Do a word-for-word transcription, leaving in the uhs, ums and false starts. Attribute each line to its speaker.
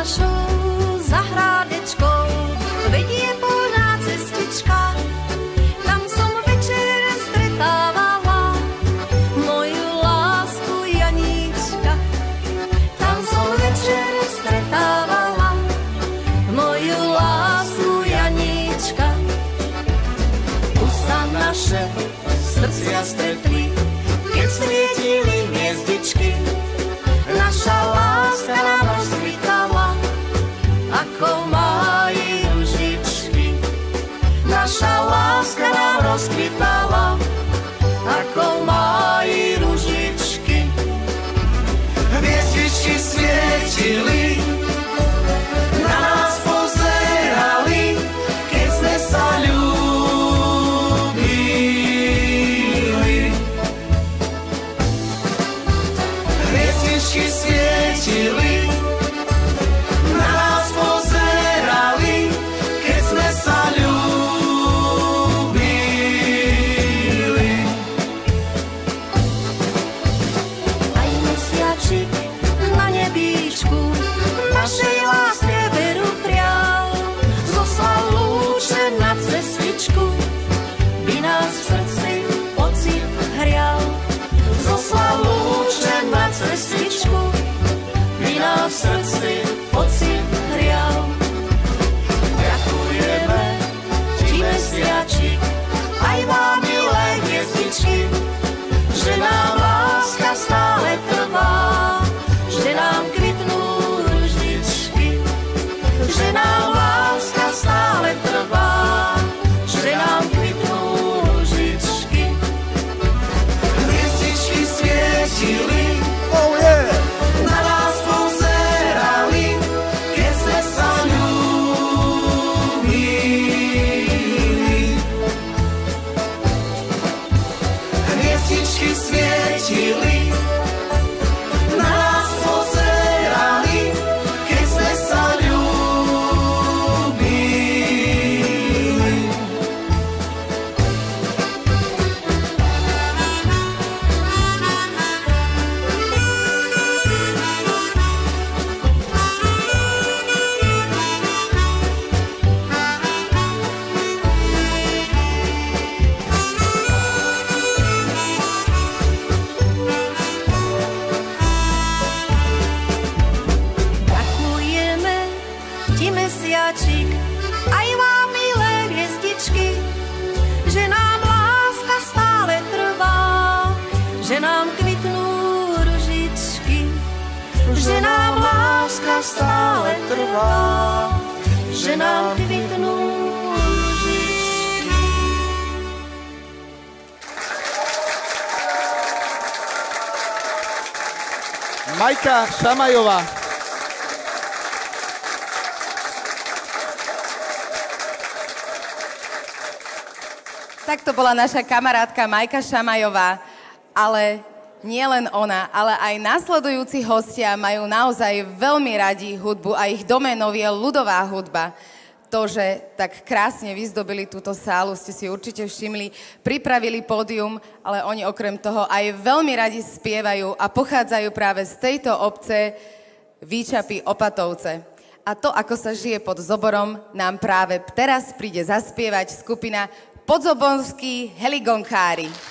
Speaker 1: našou zahrádečkou vedie polná cestička. Tam som večer stretávala moju lásku Janíčka. Tam som večer stretávala moju lásku Janíčka. Tu sa naše srdcia stretli, keď svietili hviezdičky. Naša láska nám rozkvitala ako máji ružičky. Naša láska nám rozkvitala ako máji ružičky. Hviezdičky svietili, na nás pozerali, keď sme sa ľúbili. Hviezdičky svietili, na nás pozerali, keď sme sa ľúbili. Aj mesiačik na nebíčku našej láske veru prial, zoslal lúče na cestičku, by nás v srdci pocit hrial. Zoslal lúče na cestičku, by nás v srdci pocit hrial. Ďakujeme ti, mesiačik, aj vám, milé hviezdičky, že nám láska stále trvá, že nám kvitnú ružičky, že nám láska stále trvá, že nám kvitnú ružičky. Hviezdičky svietili,
Speaker 2: Oh yeah!
Speaker 1: na nás pozerali, keď sme sa ľúbili. Hviezdičky svietili, na nás pozerali, keď sme sa ľúbili. Ďakujeme ti, mesiačik, aj vám, milé hviezdičky, že nám láska stále trvá, že nám kvitnú ružičky, že nám láska stále trvá, že nám kvitnú ružičky.
Speaker 2: Majka Šamajová.
Speaker 3: Tak to bola naša kamarátka Majka Šamajová, ale nie len ona, ale aj nasledujúci hostia majú naozaj veľmi radi hudbu a ich doménou je ľudová hudba. To, že tak krásne vyzdobili túto sálu, ste si určite všimli, pripravili pódium, ale oni okrem toho aj veľmi radi spievajú a pochádzajú práve z tejto obce Výčapy Opatovce. A to, ako sa žije pod Zoborom, nám práve teraz príde zaspievať skupina Podzobonskí heligonkári.